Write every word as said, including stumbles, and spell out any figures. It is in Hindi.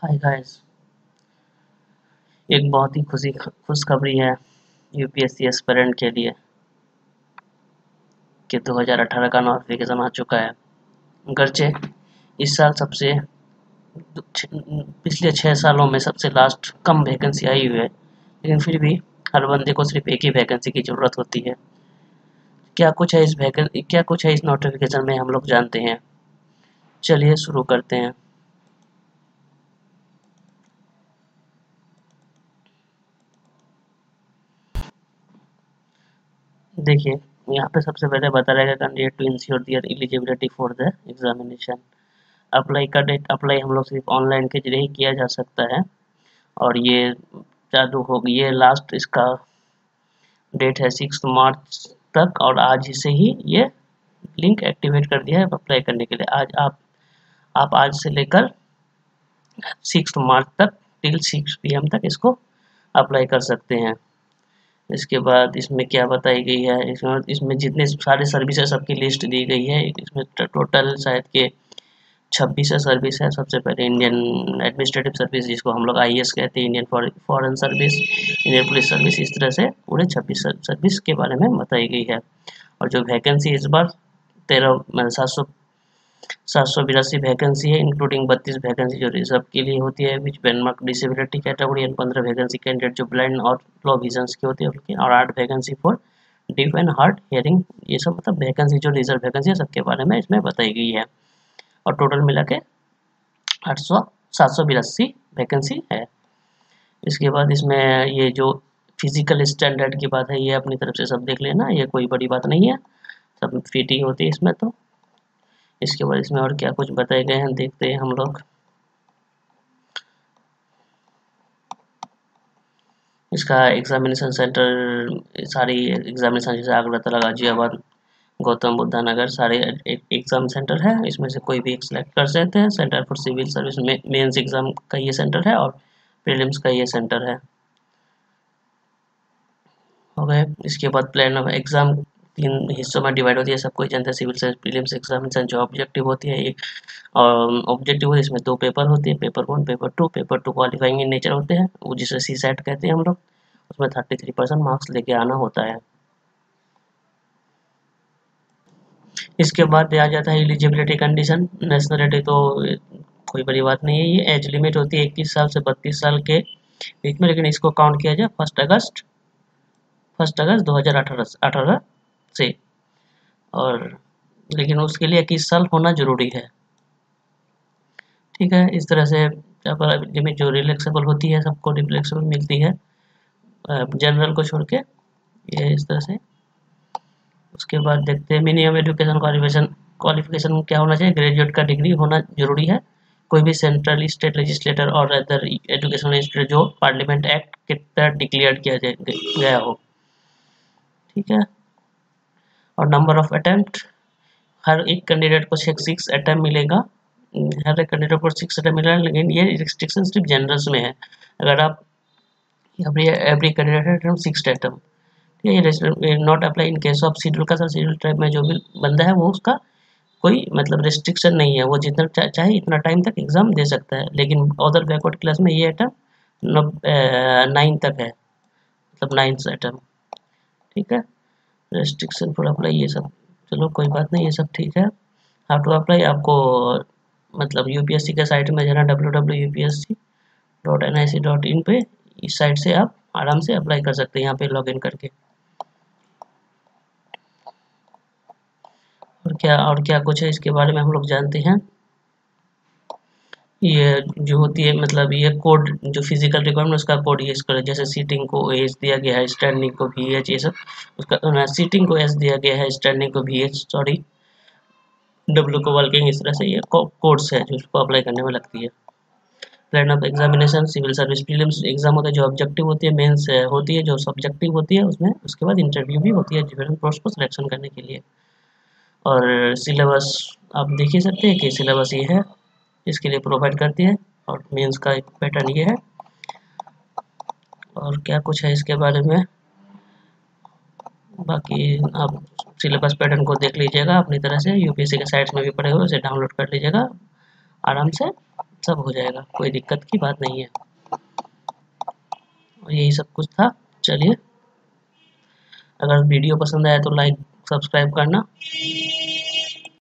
हाय गाइस, एक बहुत ही खुशी खुशखबरी है यूपीएससी एस्पिरेंट के लिए कि दो हज़ार अठारह का नोटिफिकेशन आ चुका है। अगरचे इस साल सबसे पिछले छः सालों में सबसे लास्ट कम वैकेंसी आई हुई है, लेकिन फिर भी हर बंदे को सिर्फ एक ही वैकेंसी की ज़रूरत होती है। क्या कुछ है इस वैकेंसी क्या कुछ है इस नोटिफिकेशन में हम लोग जानते हैं। चलिए शुरू करते हैं। देखिए, यहाँ पे सबसे पहले बता रहेगा candidate to ensure their eligibility for the examination. Apply का डेट अप्लाई हम लोग सिर्फ ऑनलाइन के जरिए ही किया जा सकता है और ये चालू हो गई। ये लास्ट इसका डेट है सिक्स मार्च तक और आज ही से ही ये लिंक एक्टिवेट कर दिया है अप्लाई करने के लिए। आज आप आप आज से लेकर सिक्स मार्च तक टिल सिक्स पी एम तक इसको अप्लाई कर सकते हैं। इसके बाद इसमें क्या बताई गई है, इसमें इसमें जितने सारे सर्विसेज सबकी लिस्ट दी गई है। इसमें टोटल शायद के छब्बीस सर्विस है। सबसे पहले इंडियन एडमिनिस्ट्रेटिव सर्विस, जिसको हम लोग आई ए एस कहते हैं, Indian foreign service, Indian police service, इस तरह से पूरे छब्बीस सर्विस के बारे में बताई गई है। और जो वैकेंसी इस बार तेरह सात सौ सात सौ बिरासी वैकेंसी है, इंक्लूडिंग बत्तीस वैकेंसी जो रिजर्व के लिए होती है which benchmark disability category, and पंद्रह वैकेंसी कैंडिडेट जो ब्लाइंड और लो विजन की होती है उनकी, और आठ vacancy for deaf and hard hearing. ये सब मतलब वैकेंसी जो रिजर्व वैकेंसी है सबके बारे में इसमें बताई गई है। और टोटल मिला के आठ सौ सात सौ बिरासी वैकेंसी है। इसके बाद इसमें ये जो फिजिकल स्टैंडर्ड की बात है, ये अपनी तरफ से सब देख लेना, ये कोई बड़ी बात नहीं है, सब फिट ही होती है इसमें। तो इसके बाद इसमें और क्या कुछ बताए गए हैं देखते हैं हम लोग। इसका एग्जामिनेशन सेंटर, सारी एग्जामिनेशन जैसे आगरतला, गाजियाबाद, गौतम बुद्धा नगर, सारे एग्जाम सेंटर है। इसमें से कोई भी एक सिलेक्ट कर सकते हैं। सेंटर फॉर सिविल सर्विस में मेंस एग्जाम का ये सेंटर है और प्रीलिम्स का ये सेंटर है। हो गए। इसके बाद प्लान ऑफ एग्जाम तीन हिस्सों में डिवाइड होती है, सबको जानते हैं। सिविल सर्विस प्रीलिम्स एग्जामिनेशन जो ऑब्जेक्टिव होती है, एक ऑब्जेक्टिव होती है, इसमें दो पेपर होते हैं, paper one, paper two. Paper two qualifying in nature होते हैं, वो जिसे सी सेट कहते हैं हम लोग। उसमें थर्टी थ्री परसेंट मार्क्स लेके आना होता है। इसके बाद आ जाता है एलिजिबिलिटी कंडीशन। नेशनलिटी तो कोई बड़ी बात नहीं है, ये एज लिमिट होती है इक्कीस साल से बत्तीस साल के बीच में, लेकिन इसको काउंट किया जाए फर्स्ट अगस्त फर्स्ट अगस्त दो हज़ार अठारह से, और लेकिन उसके लिए इक्कीस साल होना जरूरी है। ठीक है, इस तरह से लिमिट जो रिलैक्सेबल होती है सबको रिलैक्सेबल मिलती है, जनरल को छोड़ के, ये इस तरह से। उसके बाद देखते हैं मिनिमम एजुकेशन क्वालिफिकेशन क्वालिफिकेशन क्या होना चाहिए। ग्रेजुएट का डिग्री होना जरूरी है। कोई भी सेंट्रल, स्टेट लेजिस्लेटर और अदर एजुकेशनल इंस्टीट्यूट जो पार्लियामेंट एक्ट के तहत डिक्लेयर किया गया हो। ठीक है, और नंबर ऑफ अटेम्प्ट, हर एक कैंडिडेट को सिक्स अटेम्प्ट मिलेगा। हर एक कैंडिडेट को सिक्स अटेम्प्ट मिलेगा, लेकिन ये रिस्ट्रिक्शन सिर्फ जनरल्स में है। अगर आप every every candidate six attempt, ये not apply in case of schedule का। शेड्यूल ट्राइब में जो भी बंदा है वो उसका कोई मतलब रिस्ट्रिक्शन नहीं है, वो जितना चा, चाहे इतना टाइम तक एग्जाम दे सकता है। लेकिन अदर बैकवर्ड क्लास में ये अटेम्प्ट नाइन तक है, मतलब नाइन्थ अटेम्प्ट। ठीक है, रेस्ट्रिक्शन फॉर अप्लाई ये सब चलो कोई बात नहीं, ये सब ठीक है। हाउ टू अप्लाई, आपको मतलब यूपीएससी के साइट में जाना, W W U P S C dot N I C dot in पे, इस साइट से आप आराम से अप्लाई कर सकते हैं यहाँ पे लॉग इन करके। और क्या और क्या कुछ है इसके बारे में हम लोग जानते हैं। ये जो होती है मतलब ये कोड जो फिजिकल रिक्वायरमेंट उसका कोड यूज करें, जैसे सीटिंग को एच दिया गया है, स्टैंडिंग को भी एच, ये सब उसका सीटिंग को एच दिया गया है, स्टैंडिंग को भी एच, सॉरी डब्ल्यू को वर्किंग, इस तरह से ये कोड्स है जो उसको अप्लाई करने में लगती है। Plan of examination, civil service prelims exam होता है जो ऑब्जेक्टिव होती है, मेंस होती है जो सब्जेक्टिव होती है उसमें, उसके बाद इंटरव्यू भी होती है डिफरेंट पोस्ट को सिलेक्शन करने के लिए। और सिलेबस आप देख ही सकते हैं कि सिलेबस ये है, इसके लिए प्रोवाइड करती है, और मेंस का एक पैटर्न ये है। और क्या कुछ है इसके बारे में, बाकी आप सिलेबस पैटर्न को देख लीजिएगा अपनी तरह से, यूपीएससी के साइट्स में भी पड़े हुए, उसे डाउनलोड कर लीजिएगा आराम से, सब हो जाएगा, कोई दिक्कत की बात नहीं है। और यही सब कुछ था। चलिए, अगर वीडियो पसंद आया तो लाइक सब्सक्राइब करना।